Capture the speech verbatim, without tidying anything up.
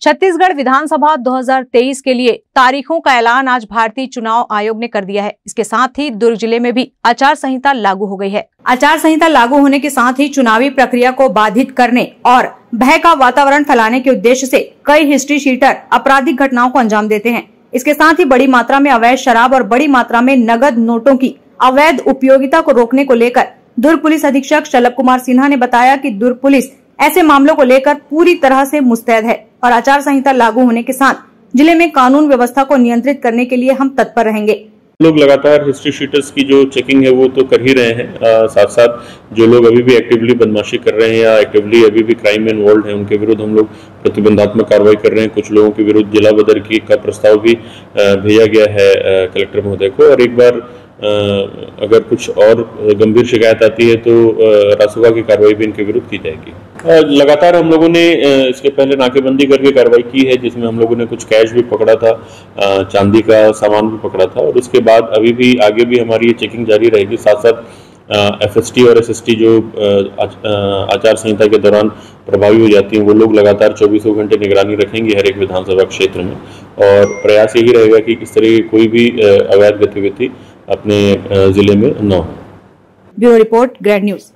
छत्तीसगढ़ विधानसभा दो हज़ार तेईस के लिए तारीखों का ऐलान आज भारतीय चुनाव आयोग ने कर दिया है। इसके साथ ही दुर्ग जिले में भी आचार संहिता लागू हो गई है। आचार संहिता लागू होने के साथ ही चुनावी प्रक्रिया को बाधित करने और भय का वातावरण फैलाने के उद्देश्य से कई हिस्ट्री शीटर आपराधिक घटनाओं को अंजाम देते हैं। इसके साथ ही बड़ी मात्रा में अवैध शराब और बड़ी मात्रा में नगद नोटों की अवैध उपयोगिता को रोकने को लेकर दुर्ग पुलिस अधीक्षक शलभ कुमार सिन्हा ने बताया कि दुर्ग पुलिस ऐसे मामलों को लेकर पूरी तरह से मुस्तैद है और आचार संहिता लागू होने के साथ जिले में कानून व्यवस्था को नियंत्रित करने के लिए हम तत्पर रहेंगे। लोग लगातार हिस्ट्री शीटर्स की जो चेकिंग है वो तो कर ही रहे हैं, आ, साथ साथ जो लोग अभी भी एक्टिवली बदमाशी कर रहे हैं या एक्टिवली अभी भी क्राइम में इन्वॉल्व हैं उनके विरुद्ध हम लोग प्रतिबंधात्मक कार्रवाई कर रहे हैं। कुछ लोगों के विरुद्ध जिला बदर की का प्रस्ताव भी भेजा गया है कलेक्टर महोदय को, और एक बार आ, अगर कुछ और गंभीर शिकायत आती है तो रासुका की कार्रवाई भी इनके विरुद्ध की जाएगी। लगातार हम लोगों ने इसके पहले नाकेबंदी करके कार्रवाई की है, जिसमें हम लोगों ने कुछ कैश भी पकड़ा था, चांदी का सामान भी पकड़ा था, और उसके बाद अभी भी आगे भी हमारी ये चेकिंग जारी रहेगी। साथ साथ एफएसटी और एसएसटी जो आचार संहिता के दौरान प्रभावी हो जाती हैं वो लोग लगातार चौबीसों घंटे निगरानी रखेंगे हर एक विधानसभा क्षेत्र में, और प्रयास यही रहेगा कि इस तरह की कोई भी अवैध गतिविधि अपने जिले में न हो। Bureau report, grand news.